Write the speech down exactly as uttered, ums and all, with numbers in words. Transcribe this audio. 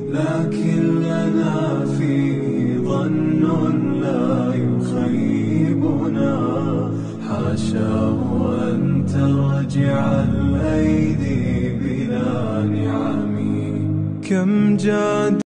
لكن لنا فيه ظن لا يخيبنا، حاشاه أن ترجع الأيدي بلا نعم. كم جاد